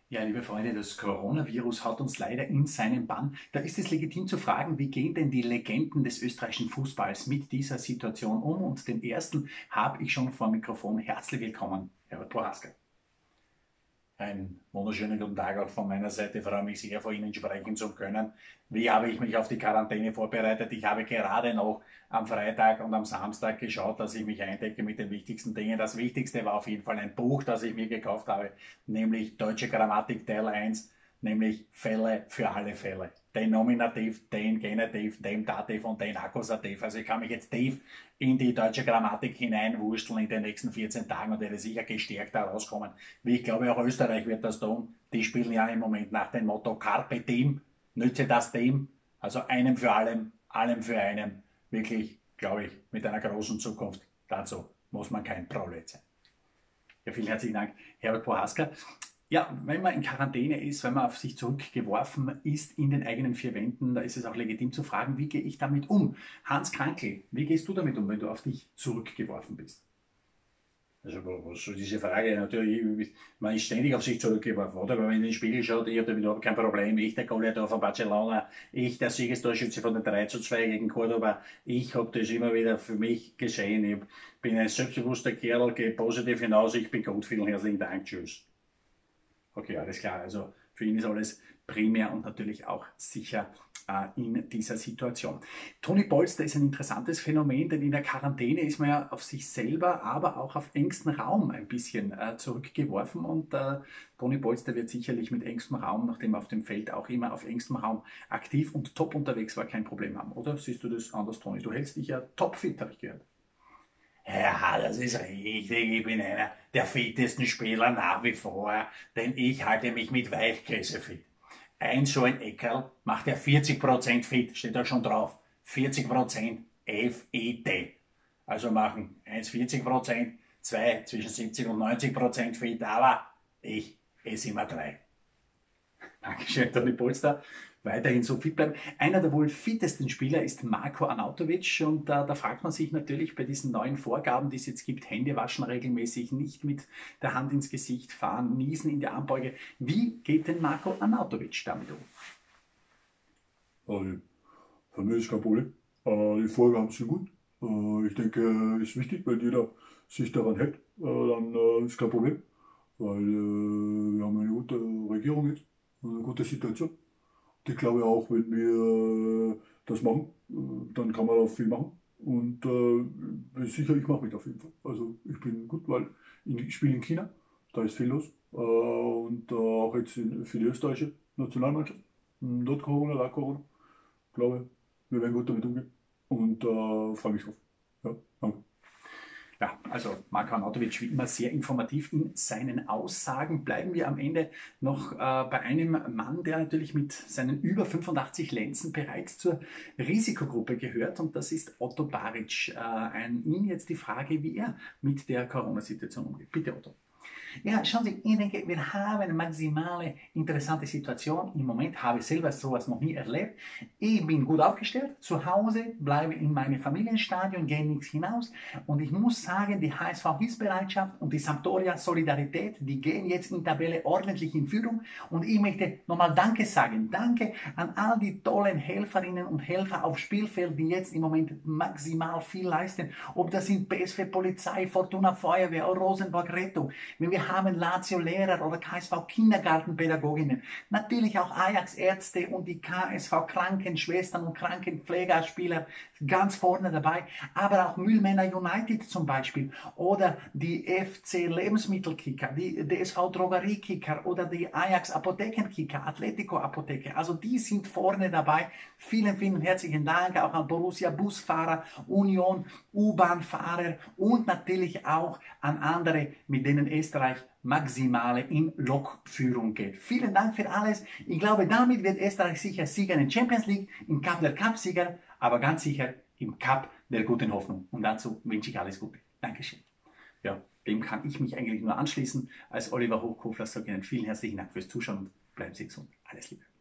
Ja, liebe Freunde, das Coronavirus hat uns leider in seinen Bann. Da ist es legitim zu fragen, wie gehen denn die Legenden des österreichischen Fußballs mit dieser Situation um? Und den ersten habe ich schon vor dem Mikrofon. Herzlich willkommen, Herbert Prohaska. Einen wunderschönen guten Tag auch von meiner Seite. Ich freue mich sehr, vor Ihnen sprechen zu können. Wie habe ich mich auf die Quarantäne vorbereitet? Ich habe gerade noch am Freitag und am Samstag geschaut, dass ich mich eindecke mit den wichtigsten Dingen. Das Wichtigste war auf jeden Fall ein Buch, das ich mir gekauft habe, nämlich Deutsche Grammatik Teil 1, nämlich Fälle für alle Fälle. Den Nominativ, den Genitiv, den Dativ und den Akkusativ. Also ich kann mich jetzt tief in die deutsche Grammatik hineinwursteln in den nächsten 14 Tagen und werde sicher gestärkt herauskommen. Wie ich glaube, auch Österreich wird das tun. Die spielen ja im Moment nach dem Motto Carpe Diem, nütze das Team. Also einem für allem für einen. Wirklich, glaube ich, mit einer großen Zukunft. Dazu muss man kein Prolet sein. Ja, vielen herzlichen Dank, Herbert Prohaska. Ja, wenn man in Quarantäne ist, wenn man auf sich zurückgeworfen ist in den eigenen vier Wänden, da ist es auch legitim zu fragen, wie gehe ich damit um? Hans Krankl, wie gehst du damit um, wenn du auf dich zurückgeworfen bist? Also, was soll diese Frage? Natürlich, man ist ständig auf sich zurückgeworfen, oder? Wenn man in den Spiegel schaut, ich habe damit überhaupt kein Problem. Ich, der Goliath von Barcelona, ich, der Siegestorschütze von der 3:2 gegen Cordoba, ich habe das immer wieder für mich gesehen. Ich bin ein selbstbewusster Kerl, gehe positiv hinaus, ich bin gut. Vielen herzlichen Dank, tschüss. Okay, alles klar. Also für ihn ist alles primär und natürlich auch sicher in dieser Situation. Toni Polster ist ein interessantes Phänomen, denn in der Quarantäne ist man ja auf sich selber, aber auch auf engstem Raum ein bisschen zurückgeworfen und Toni Polster wird sicherlich mit engstem Raum, nachdem er auf dem Feld auch immer auf engstem Raum aktiv und top unterwegs war, kein Problem haben, oder? Siehst du das anders, Toni? Du hältst dich ja topfit, habe ich gehört. Ja, das ist richtig. Ich bin einer der fittesten Spieler nach wie vor, denn ich halte mich mit Weichkäse fit. Ein so ein Eckerl macht ja 40% fit, steht da schon drauf. 40% FIT. Also machen 1 40%, zwei zwischen 70 und 90% fit, aber ich esse immer drei. Dankeschön, Toni Polster. Weiterhin so fit bleiben. Einer der wohl fittesten Spieler ist Marko Arnautovic und da fragt man sich natürlich bei diesen neuen Vorgaben, die es jetzt gibt, Hände waschen regelmäßig, nicht mit der Hand ins Gesicht fahren, niesen in der Armbeuge. Wie geht denn Marko Arnautovic damit um? Also, für mich ist kein Problem. Die Vorgaben sind gut. Ich denke, es ist wichtig, wenn jeder sich daran hält, dann ist kein Problem. Weil wir haben eine gute Regierung jetzt, eine gute Situation. Und ich glaube auch, wenn wir das machen, dann kann man auch viel machen. Und bin sicher, ich mache mit auf jeden Fall. Also ich bin gut, weil ich spiele in China, da ist viel los. Und auch jetzt für die österreichische Nationalmannschaft. Dort Corona, da Corona. Ich glaube, wir werden gut damit umgehen. Und freue mich drauf. Ja, danke. Ja, also Marko Arnautovic wie immer sehr informativ in seinen Aussagen. Bleiben wir am Ende noch bei einem Mann, der natürlich mit seinen über 85 Lenzen bereits zur Risikogruppe gehört und das ist Otto Baric. An ihn jetzt die Frage, wie er mit der Corona-Situation umgeht. Bitte Otto. Ja, schauen Sie, ich denke, wir haben eine maximale interessante Situation. Im Moment habe ich selber sowas noch nie erlebt. Ich bin gut aufgestellt, zu Hause, bleibe in meinem Familienstadion, gehe nichts hinaus. Und ich muss sagen, die HSV-Hilfsbereitschaft und die Sampdoria Solidarität, die gehen jetzt in Tabelle ordentlich in Führung. Und ich möchte nochmal Danke sagen. Danke an all die tollen Helferinnen und Helfer auf Spielfeld, die jetzt im Moment maximal viel leisten. Ob das sind PSV Polizei, Fortuna Feuerwehr, Rosenborg Rettung. Wenn wir haben Lazio-Lehrer oder KSV-Kindergartenpädagoginnen, natürlich auch Ajax-Ärzte und die KSV-Krankenschwestern und Krankenpflegerspieler ganz vorne dabei, aber auch Mühlmänner United zum Beispiel oder die FC Lebensmittelkicker, die DSV Drogeriekicker oder die Ajax Apothekenkicker, Atletico Apotheke, also die sind vorne dabei. Vielen, vielen herzlichen Dank auch an Borussia Busfahrer, Union, U-Bahn-Fahrer und natürlich auch an andere, mit denen Österreich maximale in Lokführung geht. Vielen Dank für alles. Ich glaube, damit wird Österreich sicher Sieger in der Champions League, im Cup der Cupsieger, aber ganz sicher im Cup der guten Hoffnung. Und dazu wünsche ich alles Gute. Dankeschön. Ja, dem kann ich mich eigentlich nur anschließen. Als Oliver Hochkofler sage ich Ihnen vielen herzlichen Dank fürs Zuschauen und bleiben Sie gesund. Alles Liebe.